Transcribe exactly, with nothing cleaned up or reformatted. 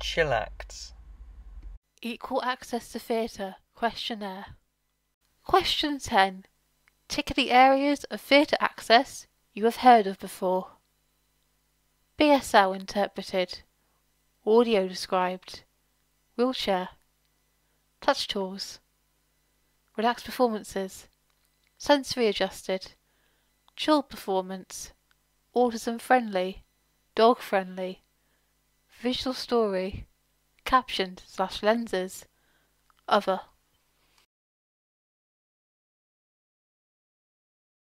ChillActs Equal Access to Theatre Questionnaire. Question ten. Tick the areas of theatre access you have heard of before. B S L interpreted, audio described, wheelchair, touch tools, relaxed performances, sensory adjusted, chilled performance, autism friendly, dog friendly, visual story, captioned slash lenses, other.